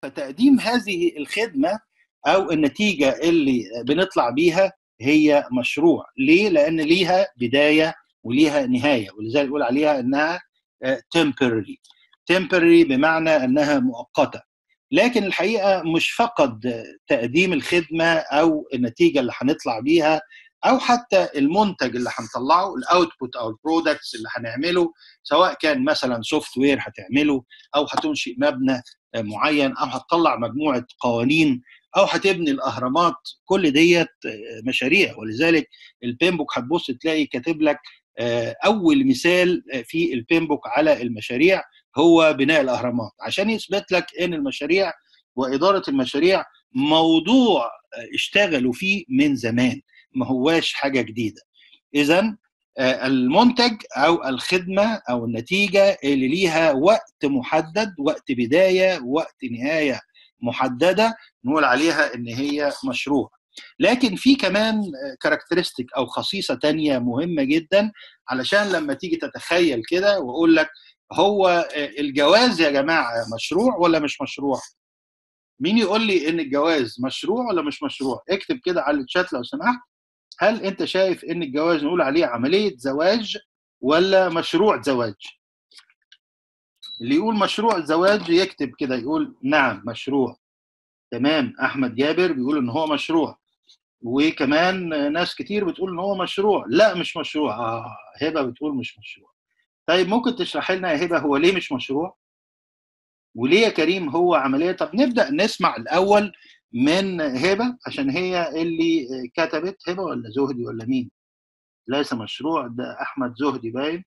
فتقديم هذه الخدمة أو النتيجة اللي بنطلع بيها هي مشروع. ليه؟ لأن ليها بداية وليها نهاية، ولذلك يقول عليها أنها temporary. temporary بمعنى أنها مؤقتة. لكن الحقيقة مش فقط تقديم الخدمة أو النتيجة اللي هنطلع بيها أو حتى المنتج اللي هنطلعه، الأوتبوت أو البرودكتس اللي هنعمله، سواء كان مثلا سوفت وير هتعمله أو هتنشئ مبنى معين أو هتطلع مجموعة قوانين أو هتبني الأهرامات، كل ديت مشاريع. ولذلك البيمبوك هتبص تلاقي كاتب لك أول مثال في البيمبوك على المشاريع هو بناء الأهرامات، عشان يثبت لك إن المشاريع وإدارة المشاريع موضوع اشتغلوا فيه من زمان، ما هواش حاجة جديدة. إذن المنتج أو الخدمة أو النتيجة اللي ليها وقت محدد، وقت بداية وقت نهاية محددة، نقول عليها إن هي مشروع. لكن في كمان كاركترستيك أو خصيصة تانية مهمة جدا، علشان لما تيجي تتخيل كده وأقول لك هو الجواز يا جماعة مشروع ولا مش مشروع؟ مين يقول لي إن الجواز مشروع ولا مش مشروع؟ اكتب كده على الشات لو سمحت. هل أنت شايف إن الجواز نقول عليه عملية زواج ولا مشروع زواج؟ اللي يقول مشروع زواج يكتب كده يقول نعم مشروع. تمام. أحمد جابر بيقول إن هو مشروع، وكمان ناس كتير بتقول إن هو مشروع. لا مش مشروع. هبة بتقول مش مشروع. طيب ممكن تشرح لنا يا هبة هو ليه مش مشروع؟ وليه يا كريم هو عملية؟ طب نبدأ نسمع الأول من هبة عشان هي اللي كتبت. هبة ولا زهدي ولا مين؟ ليس مشروع، ده أحمد زهدي باين.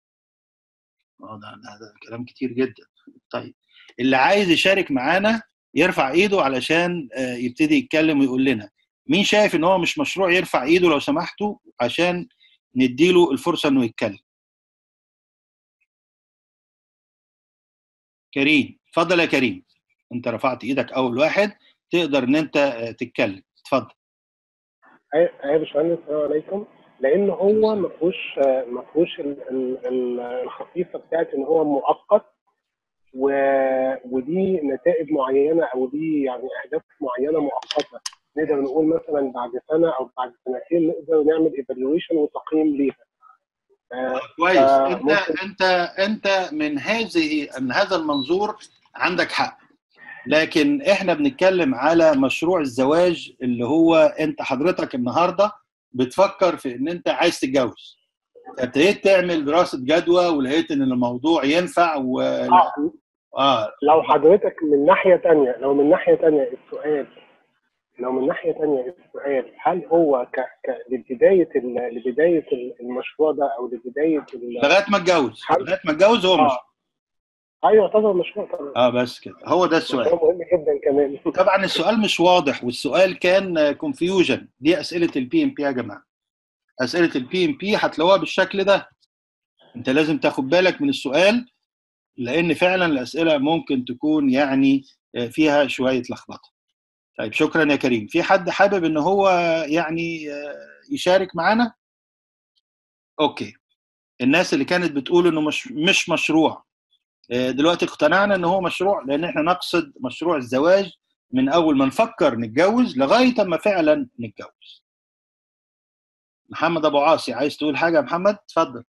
ده كلام كتير جدا. طيب اللي عايز يشارك معانا يرفع ايده علشان يبتدي يتكلم ويقول لنا مين شايف ان هو مش مشروع، يرفع ايده لو سمحتوا عشان نديله الفرصة انه يتكلم. كريم اتفضل يا كريم، انت رفعت ايدك اول واحد، تقدر ان انت تتكلم. اتفضل. ايوه يا باشمهندس، السلام عليكم. لان هو ما فيهوش الخصيصه بتاعت ان هو مؤقت ودي نتائج معينه او دي يعني اهداف معينه مؤقته، نقدر نقول مثلا بعد سنه او بعد سنتين نقدر نعمل ايفالويشن وتقييم ليها. كويس. انت من هذا المنظور عندك حق، لكن احنا بنتكلم على مشروع الزواج اللي هو انت حضرتك النهارده بتفكر في ان انت عايز تتجوز، فابتديت تعمل دراسه جدوى ولقيت ان الموضوع ينفع لو حضرتك من ناحيه ثانيه، السؤال هل هو لبدايه المشروع ده او لبدايه لغايه ما اتجوز هو مشروع. ايوه يعتبر مشروع طبعا. بس كده هو ده السؤال. مشروع مهم جدا كمان. طبعا السؤال مش واضح والسؤال كان كونفيوجن. دي اسئله البي ام بي يا جماعه، اسئله البي ام بي هتلاقوها بالشكل ده. انت لازم تاخد بالك من السؤال لان فعلا الاسئله ممكن تكون يعني فيها شويه لخبطه. طيب شكرا يا كريم. في حد حابب ان هو يعني يشارك معانا؟ اوكي. الناس اللي كانت بتقول انه مش مشروع دلوقتي اقتنعنا ان هو مشروع، لان احنا نقصد مشروع الزواج من اول ما نفكر نتجوز لغايه اما فعلا نتجوز. محمد ابو عاصي عايز تقول حاجه يا محمد؟ اتفضل.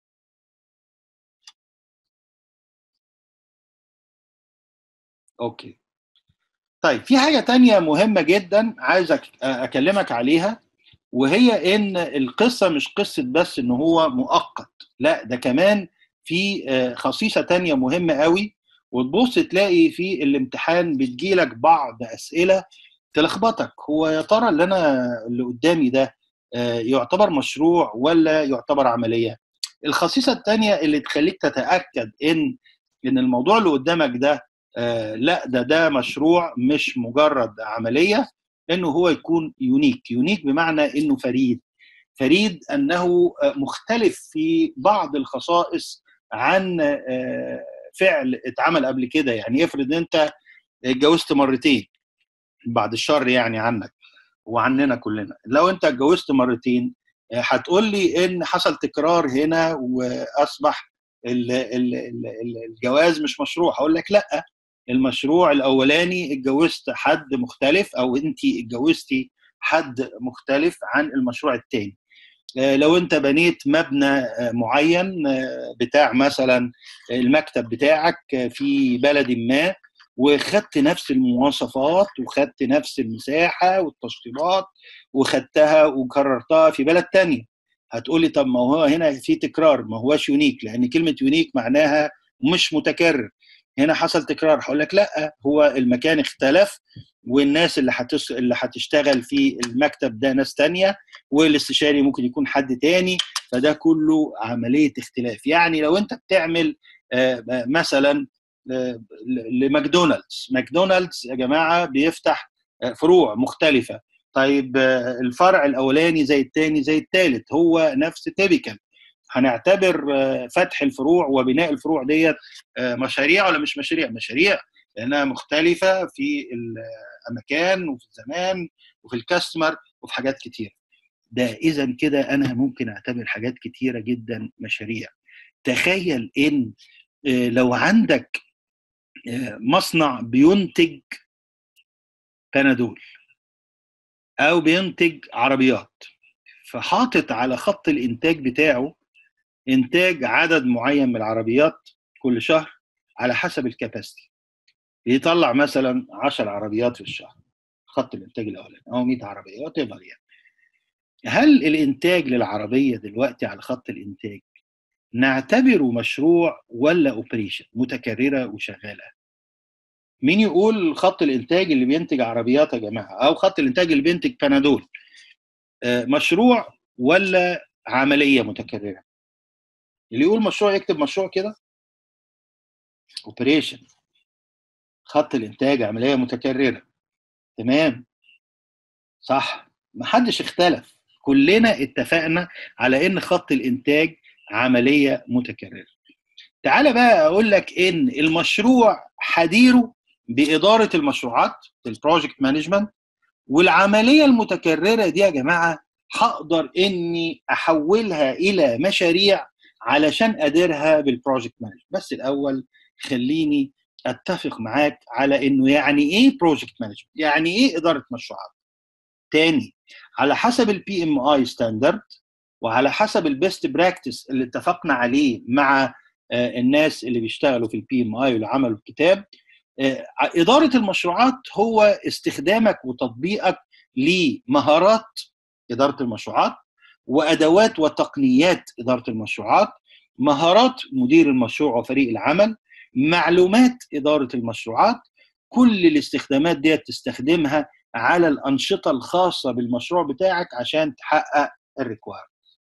اوكي. طيب في حاجه تانية مهمه جدا عايز اكلمك عليها، وهي ان القصه مش قصه بس ان هو مؤقت، لا ده كمان في خصيصه تانية مهمه قوي. وتبص تلاقي في الامتحان بتجيلك بعض اسئله تلخبطك. هو يا ترى اللي قدامي ده يعتبر مشروع ولا يعتبر عمليه؟ الخصيصه الثانيه اللي تخليك تتاكد ان الموضوع اللي قدامك ده لا ده مشروع مش مجرد عمليه، انه هو يكون يونيك بمعنى انه فريد انه مختلف في بعض الخصائص عن فعل اتعمل قبل كده. يعني افرض انت اتجوزت مرتين، بعد الشر يعني عنك وعننا كلنا، لو انت اتجوزت مرتين هتقول لي ان حصل تكرار هنا واصبح الجواز مش مشروع. هقول لك لا، المشروع الاولاني اتجوزت حد مختلف او انت اتجوزتي حد مختلف عن المشروع الثاني. لو انت بنيت مبنى معين بتاع مثلا المكتب بتاعك في بلد ما، وخدت نفس المواصفات وخدت نفس المساحة والتشطيبات وخدتها وكررتها في بلد تانية، هتقولي طب ما هو هنا في تكرار، ما هوش يونيك، لأن كلمة يونيك معناها مش متكرر. هنا حصل تكرار. هقول لك لا، هو المكان اختلف، والناس اللي هتشتغل في المكتب ده ناس تانية، والاستشاري ممكن يكون حد تاني، فده كله عملية اختلاف. يعني لو انت بتعمل مثلا ماكدونالدز يا جماعة بيفتح فروع مختلفة، طيب الفرع الأولاني زي الثاني زي الثالث، هو نفس تيبيكال، هنعتبر فتح الفروع وبناء الفروع ديت مشاريع ولا مش مشاريع؟ مشاريع، لأنها مختلفة في الأماكن وفي الزمان وفي الكاستمر وفي حاجات كتير. ده إذا كده أنا ممكن أعتبر حاجات كتيرة جدا مشاريع. تخيل إن لو عندك مصنع بينتج بنادول أو بينتج عربيات، فحاطط على خط الإنتاج بتاعه إنتاج عدد معين من العربيات كل شهر على حسب الكاباسيتي، يطلع مثلا 10 عربيات في الشهر خط الإنتاج الأولاني، أو 100 عربية يقدر يعني. هل الإنتاج للعربية دلوقتي على خط الإنتاج نعتبره مشروع ولا اوبريشن متكرره وشغاله؟ مين يقول خط الانتاج اللي بينتج عربيات يا جماعه، او خط الانتاج اللي بينتج بنادول مشروع ولا عمليه متكرره؟ اللي يقول مشروع يكتب مشروع كده. اوبريشن، خط الانتاج عمليه متكرره. تمام، صح، محدش اختلف، كلنا اتفقنا على ان خط الانتاج عمليه متكرره. تعالى بقى اقول لك ان المشروع حديره باداره المشروعات، البروجكت مانجمنت، والعمليه المتكرره دي يا جماعه هقدر اني احولها الى مشاريع علشان اديرها بالبروجكت مانجمنت. بس الاول خليني اتفق معاك على انه يعني ايه بروجكت مانجمنت، يعني ايه اداره مشروعات. تاني، على حسب البي ام اي ستاندرد وعلى حسب البيست براكتس اللي اتفقنا عليه مع الناس اللي بيشتغلوا في البي ام اي واللي عملوا الكتاب، إدارة المشروعات هو استخدامك وتطبيقك لمهارات إدارة المشروعات وأدوات وتقنيات إدارة المشروعات، مهارات مدير المشروع وفريق العمل، معلومات إدارة المشروعات. كل الاستخدامات دي تستخدمها على الأنشطة الخاصة بالمشروع بتاعك عشان تحقق الريكوير.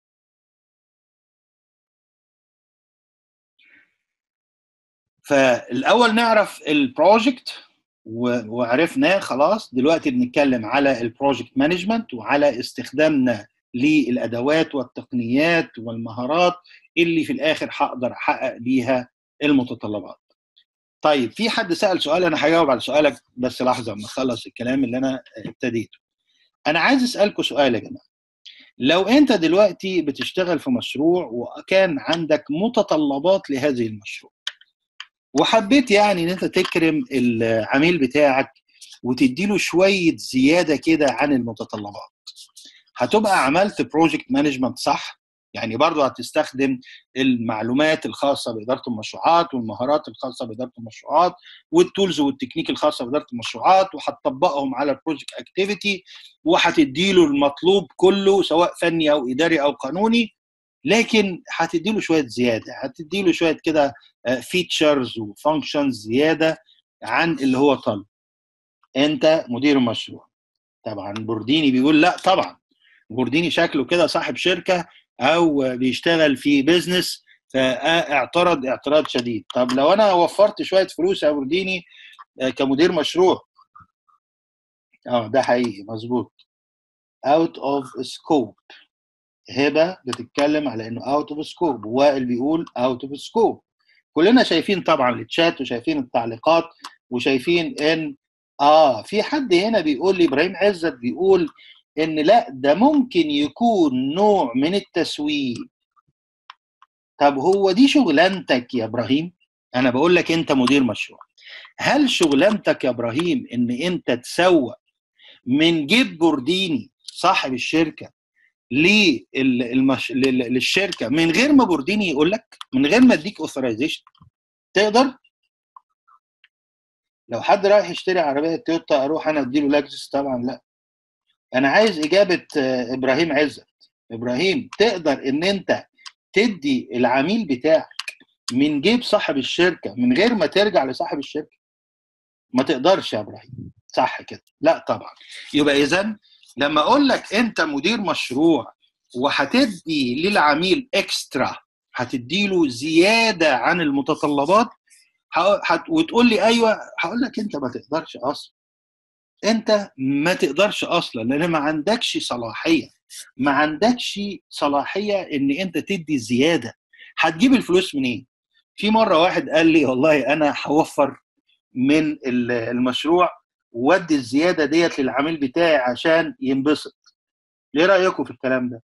فالاول نعرف البروجكت وعرفناه خلاص، دلوقتي بنتكلم على البروجكت مانجمنت وعلى استخدامنا للادوات والتقنيات والمهارات اللي في الاخر هقدر احقق بيها المتطلبات. طيب في حد سأل سؤال، انا هجاوب على سؤالك بس لحظه اما اخلص الكلام اللي انا ابتديته. انا عايز اسالكم سؤال يا جماعه، لو انت دلوقتي بتشتغل في مشروع وكان عندك متطلبات لهذه المشروع، وحبيت يعني ان انت تكرم العميل بتاعك وتديله شويه زياده كده عن المتطلبات، هتبقى عملت بروجكت مانجمنت صح؟ يعني برضه هتستخدم المعلومات الخاصه باداره المشروعات والمهارات الخاصه باداره المشروعات والتولز والتكنيك الخاصه باداره المشروعات، وهتطبقهم على البروجكت اكتيفيتي، وهتديله المطلوب كله سواء فني او اداري او قانوني، لكن هتديله شويه زياده، هتديله شويه كده فيتشرز وفانكشنز زياده عن اللي هو طالب. انت مدير المشروع. طبعا بورديني بيقول لا طبعا، بورديني شكله كده صاحب شركه او بيشتغل في بيزنس، فاعترض اعتراض شديد. طب لو انا وفرت شويه فلوس يا بورديني كمدير مشروع، ده حقيقي مظبوط، out of scope. هبه بتتكلم على انه اوت اوف سكوب، وائل بيقول اوت اوف سكوب. كلنا شايفين طبعا الشات وشايفين التعليقات وشايفين ان في حد هنا بيقول لي، ابراهيم عزت بيقول ان لا ده ممكن يكون نوع من التسويق. طب هو دي شغلانتك يا ابراهيم؟ انا بقول لك انت مدير مشروع، هل شغلانتك يا ابراهيم ان انت تسوق من جيب بورديني صاحب الشركه للشركه من غير ما بورديني يقول لك، من غير ما اديك اوثرايزيشن؟ تقدر؟ لو حد رايح يشتري عربيه تويوتا اروح انا اديله لاكزس؟ طبعا لا. انا عايز اجابه ابراهيم عزت. ابراهيم، تقدر ان انت تدي العميل بتاعك من جيب صاحب الشركه من غير ما ترجع لصاحب الشركه؟ ما تقدرش يا ابراهيم، صح كده؟ لا طبعا. يبقى اذا لما اقول لك انت مدير مشروع وهتدي للعميل اكسترا، هتدي له زياده عن المتطلبات، وتقول لي ايوه، هقول لك انت ما تقدرش اصلا. انت ما تقدرش اصلا لان ما عندكش صلاحيه، ما عندكش صلاحيه ان انت تدي زياده. هتجيب الفلوس منين؟ في مره واحد قال لي والله انا هوفر من المشروع وادي الزياده ديت للعميل بتاعي عشان ينبسط. ايه رايكم في الكلام ده؟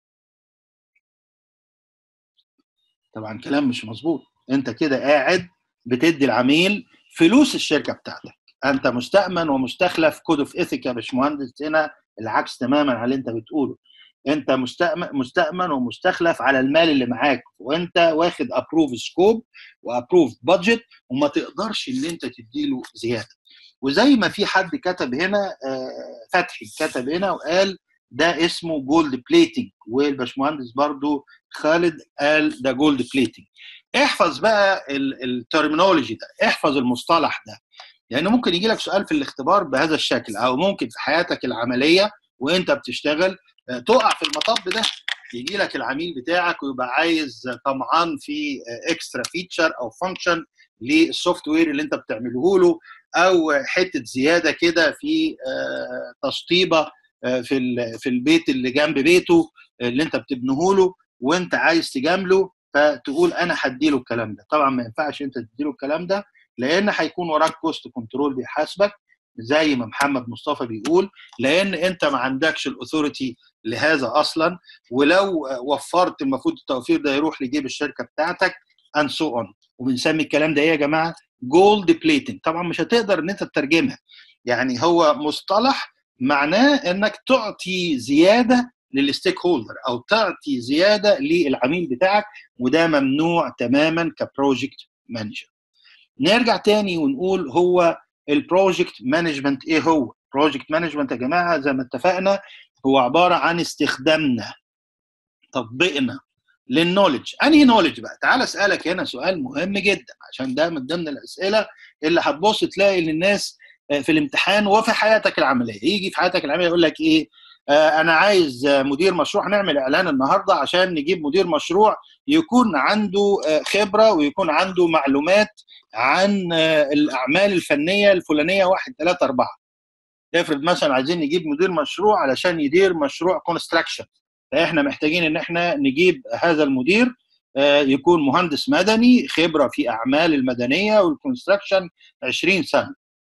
طبعا كلام مش مظبوط. انت كده قاعد بتدي العميل فلوس الشركه بتاعتك. انت مستأمن ومستخلف كود اوف ايثيك يا باشمهندس. هنا العكس تماما على اللي انت بتقوله. انت مستأمن ومستخلف على المال اللي معاك، وانت واخد ابروف سكوب وابروف بادجت، وما تقدرش ان انت تديله زياده. وزي ما في حد كتب هنا، فتحي كتب هنا وقال ده اسمه جولد بليتنج، والباشمهندس برضو خالد قال ده جولد بليتنج. احفظ بقى الترمينولوجي ده، احفظ المصطلح ده، لانه ممكن يجي لك سؤال في الاختبار بهذا الشكل، او ممكن في حياتك العمليه وانت بتشتغل تقع في المطب ده. يجي لك العميل بتاعك ويبقى عايز طمعان في اكسترا فيتشر او فانكشن للسوفت وير اللي انت بتعمله له، او حته زياده كده في تشطيبه في البيت اللي جنب بيته اللي انت بتبنيه له، وانت عايز تجامله فتقول انا هديله الكلام ده. طبعا ما ينفعش انت تديله الكلام ده، لان هيكون وراك كوست كنترول بيحاسبك زي ما محمد مصطفى بيقول، لان انت ما عندكش الاثوريتي لهذا اصلا. ولو وفرت المفروض التوفير ده يروح لجيب الشركه بتاعتك and so on. وبنسمي الكلام ده ايه يا جماعه؟ جولد بليتنج. طبعا مش هتقدر ان انت تترجمها، يعني هو مصطلح معناه انك تعطي زياده للستيك هولدر او تعطي زياده للعميل بتاعك، وده ممنوع تماما كبروجكت مانجر. نرجع تاني ونقول هو البروجكت مانجمنت ايه؟ هو بروجكت مانجمنت يا جماعه زي ما اتفقنا هو عباره عن استخدامنا، تطبيقنا للنولج. انهي نولج بقى؟ تعال اسالك هنا سؤال مهم جدا، عشان ده من ضمن الاسئله اللي هتبص تلاقي للناس في الامتحان وفي حياتك العمليه. يجي في حياتك العمليه يقول لك ايه؟ انا عايز مدير مشروع، نعمل اعلان النهارده عشان نجيب مدير مشروع يكون عنده خبره ويكون عنده معلومات عن الاعمال الفنيه الفلانيه 1 2 4. افرض مثلا عايزين نجيب مدير مشروع علشان يدير مشروع كونستراكشن، فاحنا محتاجين ان احنا نجيب هذا المدير يكون مهندس مدني خبره في اعمال المدنيه والكونستراكشن 20 سنه.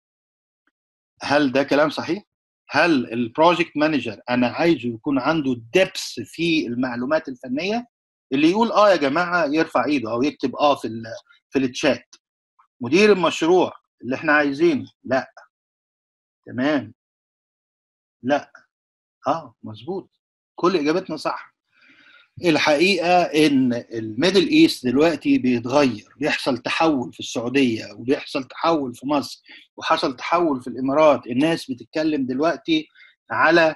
هل ده كلام صحيح؟ هل البروجكت مانجر انا عايزه يكون عنده ديبس في المعلومات الفنيه؟ اللي يقول اه يا جماعه يرفع ايده او يكتب اه في التشات. مدير المشروع اللي احنا عايزينه لا. تمام. لا. مظبوط. كل اجابتنا صح. الحقيقه ان الميدل ايست دلوقتي بيتغير، بيحصل تحول في السعوديه وبيحصل تحول في مصر وحصل تحول في الامارات. الناس بتتكلم دلوقتي على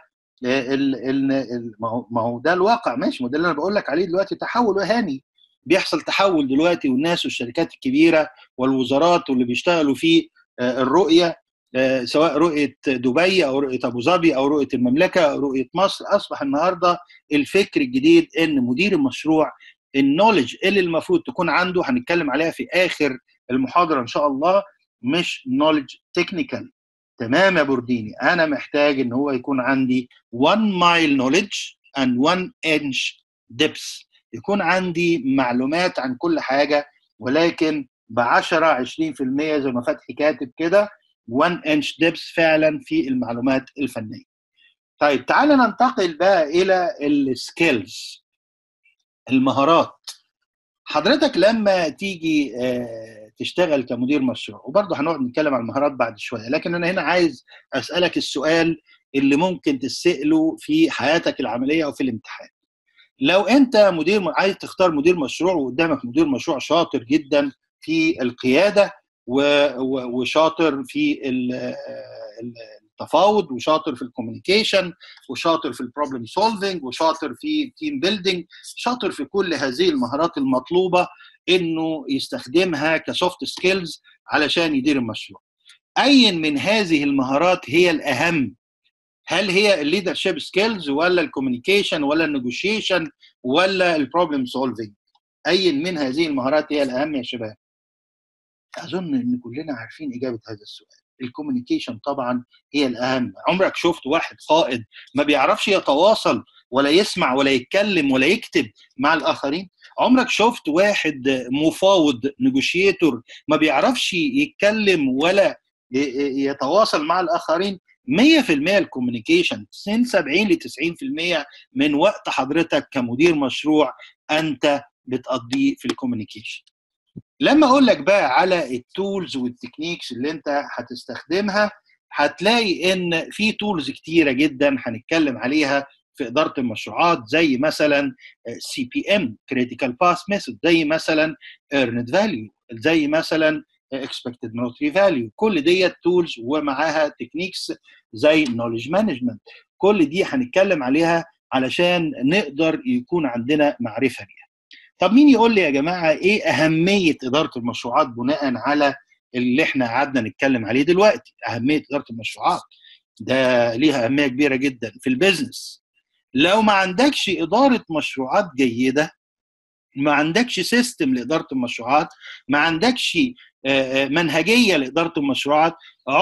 ما هو ده الواقع، ماشي، ما ده اللي انا بقول لك عليه دلوقتي، تحول وهاني. بيحصل تحول دلوقتي، والناس والشركات الكبيره والوزارات واللي بيشتغلوا في الرؤيه، سواء رؤيه دبي او رؤيه ابو ظبي او رؤيه المملكه او رؤيه مصر، اصبح النهارده الفكر الجديد ان مدير المشروع النولج اللي المفروض تكون عنده، هنتكلم عليها في اخر المحاضره ان شاء الله، مش نولج تكنيكال. تمام يا بورديني، انا محتاج ان هو يكون عندي 1 mile knowledge and 1 inch depth، يكون عندي معلومات عن كل حاجه ولكن ب 10 20% زي ما فتحي كاتب كده، 1 inch depth فعلا في المعلومات الفنيه. طيب تعالى ننتقل بقى الى السكيلز، المهارات. حضرتك لما تيجي تشتغل كمدير مشروع. وبرضه هنقعد نتكلم عن المهارات بعد شويه، لكن انا هنا عايز اسالك السؤال اللي ممكن تساله في حياتك العمليه او في الامتحان. لو انت عايز تختار مدير مشروع، وقدامك مدير مشروع شاطر جدا في القياده وشاطر في التفاوض، وشاطر في الكوميونيكيشن، وشاطر في البروبلم سولفنج، وشاطر في التيم بيلدينج، شاطر في كل هذه المهارات المطلوبه انه يستخدمها كسوفت سكيلز علشان يدير المشروع. اي من هذه المهارات هي الاهم؟ هل هي الليدرشيب سكيلز، ولا الكوميونيكيشن، ولا النيجوشيشن، ولا البروبلم سولفنج؟ اي من هذه المهارات هي الاهم يا شباب؟ اظن ان كلنا عارفين اجابه هذا السؤال. الكوميونيكيشن طبعا هي الاهم. عمرك شفت واحد قائد ما بيعرفش يتواصل ولا يسمع ولا يتكلم ولا يكتب مع الاخرين؟ عمرك شفت واحد مفاوض نيجوشيتور ما بيعرفش يتكلم ولا يتواصل مع الاخرين؟ 100% الكوميونيكيشن، 70 ل 90% من وقت حضرتك كمدير مشروع انت بتقضيه في الكوميونيكيشن. لما اقول لك بقى على التولز والتكنيكس اللي انت هتستخدمها، هتلاقي ان في تولز كتيره جدا هنتكلم عليها في اداره المشروعات، زي مثلا CPM Critical Path Method، زي مثلا Earned Value، زي مثلا Expected Monetary Value. كل دي تولز ومعاها تكنيكس زي Knowledge Management. كل دي هنتكلم عليها علشان نقدر يكون عندنا معرفه بيها. طب مين يقول لي يا جماعه ايه اهميه اداره المشروعات بناء على اللي احنا قعدنا نتكلم عليه دلوقتي؟ اهميه اداره المشروعات ده ليها اهميه كبيره جدا في البيزنس. لو ما عندكش اداره مشروعات جيده، ما عندكش سيستم لاداره المشروعات، ما عندكش منهجيه لاداره المشروعات،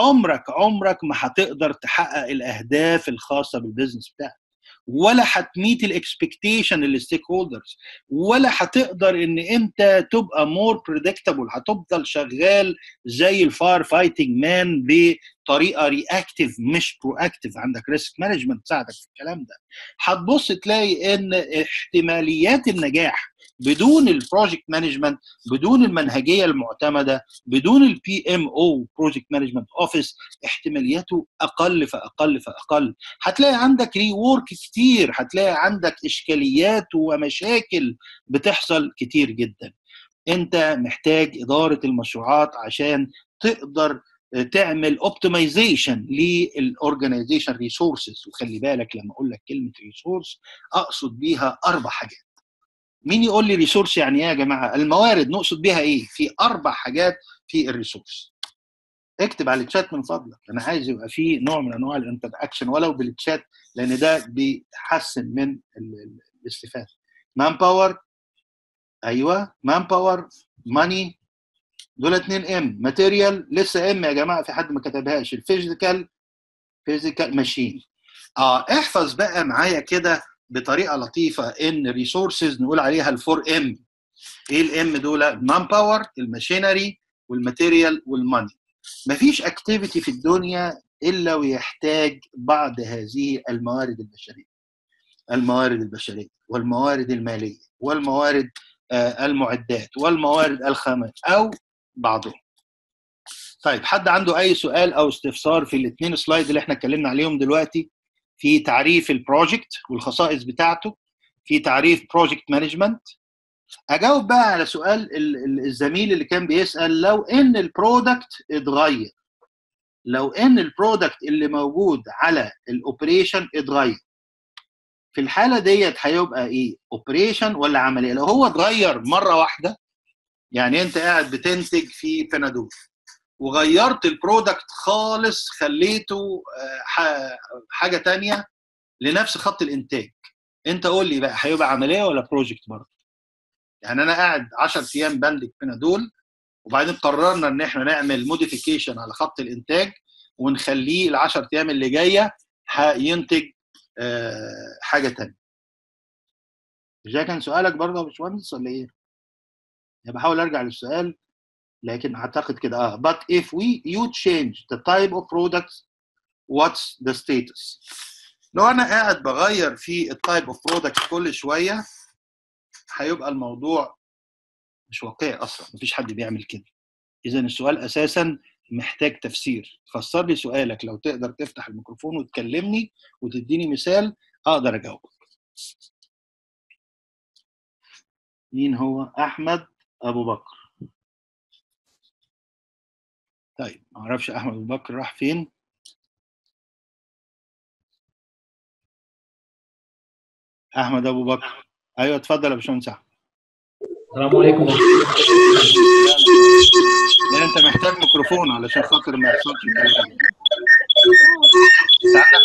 عمرك ما هتقدر تحقق الاهداف الخاصه بالبيزنس بتاعك، ولا هتميت الاكسبكتيشن للستيك هولدرز، ولا هتقدر ان انت تبقى مور بريدكتابل. هتفضل شغال زي الفاير فايتنج مان بطريقه رياكتيف مش برو اكتيف. عندك ريسك مانجمنت تساعدك في الكلام ده. هتبص تلاقي ان احتماليات النجاح بدون البروجكت مانجمنت، بدون المنهجيه المعتمده، بدون PMO بروجكت مانجمنت اوفيس، احتمالياته اقل فاقل فاقل. هتلاقي عندك ريورك كتير، هتلاقي عندك اشكاليات ومشاكل بتحصل كتير جدا. انت محتاج اداره المشروعات عشان تقدر تعمل اوبتمايزيشن للاورجنايزيشن ريسورسز. وخلي بالك لما اقول لك كلمه ريسورس اقصد بيها 4 حاجات. مين يقول لي ريسورس يعني ايه يا جماعه؟ الموارد نقصد بيها ايه؟ في 4 حاجات في الريسورس. اكتب على الشات من فضلك، انا عايز يبقى في نوع من انواع الانتراكشن ولو بالشات، لان ده بيحسن من الاستفاده. مان باور، ايوه مان باور، ماني، دول 2 ام. ماتيريال لسه ام يا جماعه، في حد ما كتبهاش. الفيزيكال ماشين. احفظ بقى معايا كده بطريقه لطيفه ان ريسورسز نقول عليها الفور ام. ايه الام دول؟ مان باور، الماشينري، والماتيريال، والماني. مفيش اكتيفيتي في الدنيا الا ويحتاج بعض هذه الموارد البشريه. الموارد البشريه والموارد الماليه والموارد المعدات والموارد الخامات او بعضهم. طيب حد عنده اي سؤال او استفسار في ال2 سلايد اللي احنا اتكلمنا عليهم دلوقتي؟ في تعريف البروجكت والخصائص بتاعته، في تعريف بروجكت مانجمنت. اجاوب بقى على سؤال الزميل اللي كان بيسال، لو ان البرودكت اتغير، لو ان البرودكت اللي موجود على الاوبريشن اتغير، في الحاله ديت هيبقى ايه؟ اوبريشن ولا عمليه؟ لو هو اتغير مره واحده، يعني انت قاعد بتنتج في بنادول وغيرت البرودكت خالص، خليته حاجه تانية لنفس خط الانتاج، انت قول لي بقى هيبقى عمليه ولا بروجكت برضه؟ يعني انا قاعد 10 ايام بنتج بنادول، وبعدين قررنا ان احنا نعمل موديفيكيشن على خط الانتاج ونخليه ال10 ايام اللي جايه هينتج حاجه ثانيه. مش ده كان سؤالك برضه يا باشمهندس ولا ايه؟ انا بحاول ارجع للسؤال لكن اعتقد كده but if you change the type of products what's the status؟ لو انا قاعد بغير في التايب اوف برودكت كل شويه هيبقى الموضوع مش واقعي اصلا، مفيش حد بيعمل كده. اذا السؤال اساسا محتاج تفسير. فسر لي سؤالك، لو تقدر تفتح الميكروفون وتكلمني وتديني مثال اقدر اجاوبك. مين هو؟ احمد ابو بكر. طيب ما اعرفش احمد ابو بكر راح فين. احمد ابو بكر، ايوه اتفضل يا باشمهندس احمد. السلام عليكم. لا انت محتاج ميكروفون علشان خاطر ما يحصلش الكلام ده. انت عندك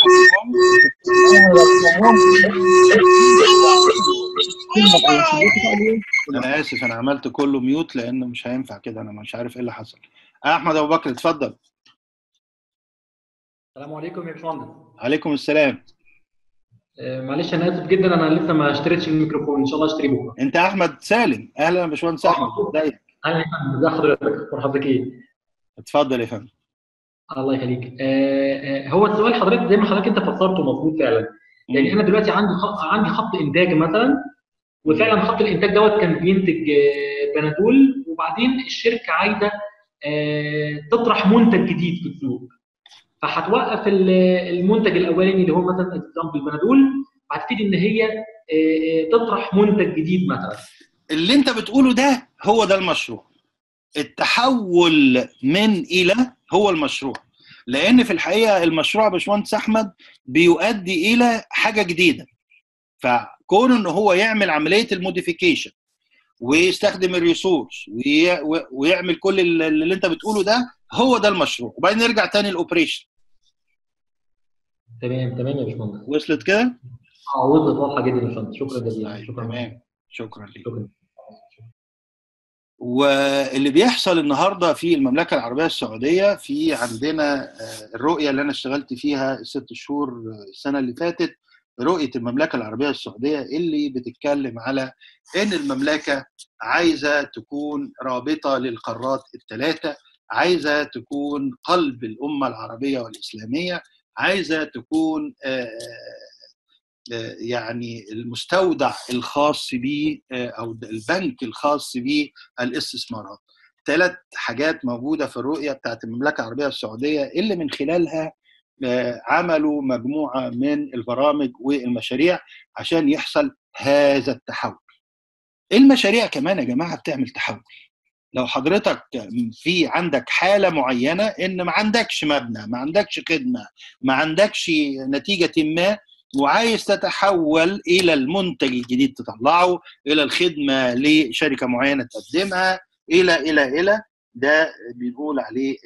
ميكروفون؟ انا اسف، انا عملت كله ميوت لانه مش هينفع كده، انا مش عارف ايه اللي حصل. احمد ابو بكر اتفضل. السلام عليكم يا باشمهندس. عليكم السلام. معلش انا اسف جدا، انا لسه ما اشتريتش الميكروفون، ان شاء الله اشتريه بكره. انت احمد سالم، اهلا يا باشمهندس احمد. ازيك؟ اهلا يا فندم، ازي حضرتك؟ اخبار حضرتك ايه؟ اتفضل يا فندم. الله يخليك. هو السؤال حضرتك زي ما حضرتك انت فسرته مظبوط فعلا. يعني انا دلوقتي عندي خط انتاج مثلا، وفعلا خط الانتاج دوت كان بينتج بنادول، وبعدين الشركه عايزه تطرح منتج جديد في السوق، فهتوقف المنتج الاولاني اللي هو مثلا اكزامبل البنادول، وهتبتدي ان هي تطرح منتج جديد مثلا. اللي انت بتقوله ده هو ده المشروع. التحول من الى هو المشروع، لان في الحقيقه المشروع يا باشمهندس احمد بيؤدي الى حاجه جديده. فكون ان هو يعمل عمليه الموديفيكيشن ويستخدم الريسورس ويعمل كل اللي انت بتقوله ده، هو ده المشروع. وبعدين نرجع تاني الاوبريشن. تمام يا باشمهندس. وصلت كده؟ وصلت واضحه جدا يا باشمهندس، شكرا جزيلا. طيب شكرا. تمام، شكرا ليك. شكرا. واللي بيحصل النهارده في المملكه العربيه السعوديه، في عندنا الرؤيه اللي انا اشتغلت فيها ال6 شهور السنه اللي فاتت، رؤيه المملكه العربيه السعوديه اللي بتتكلم على ان المملكه عايزه تكون رابطه للقارات الثلاثه، عايزه تكون قلب الامه العربيه والاسلاميه، عايزه تكون يعني المستودع الخاص به او البنك الخاص بالاستثمارات. 3 حاجات موجوده في الرؤيه بتاعت المملكه العربيه السعوديه اللي من خلالها عملوا مجموعه من البرامج والمشاريع عشان يحصل هذا التحول. المشاريع كمان يا جماعه بتعمل تحول. لو حضرتك في عندك حاله معينه ان ما عندكش مبنى، ما عندكش خدمه، ما عندكش نتيجه ما، وعايز تتحول الى المنتج الجديد تطلعه، الى الخدمه لشركه معينه تقدمها، الى ده بنقول عليه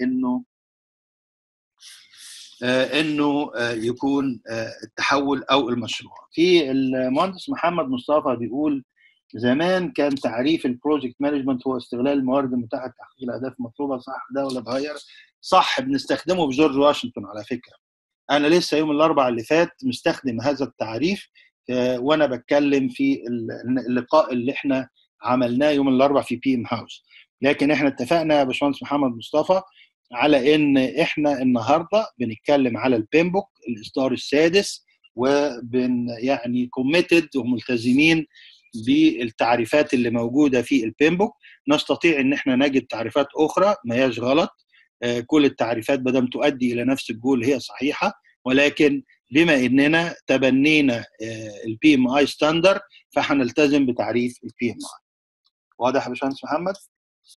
انه يكون التحول او المشروع. في المهندس محمد مصطفى بيقول زمان كان تعريف البروجكت مانجمنت هو استغلال الموارد المتاحه لتحقيق الاهداف المطلوبه. صح ده ولا اتغير؟ صح، بنستخدمه في جورج واشنطن على فكره. انا لسه يوم الاربعاء اللي فات مستخدم هذا التعريف وانا بتكلم في اللقاء اللي احنا عملناه يوم الاربعاء في بي ام هاوس. لكن احنا اتفقنا يا باشمهندس محمد مصطفى على ان احنا النهارده بنتكلم على البيمبوك الاصدار السادس، يعني كوميتد وملتزمين بالتعريفات اللي موجوده في البيمبوك. نستطيع ان احنا نجد تعريفات اخرى، ما هياش غلط. كل التعريفات بدم تؤدي الى نفس الجول هي صحيحه، ولكن بما اننا تبنينا البي ام اي ستاندر فهنلتزم بتعريف البي ام اي. واضح يا باشمهندس محمد؟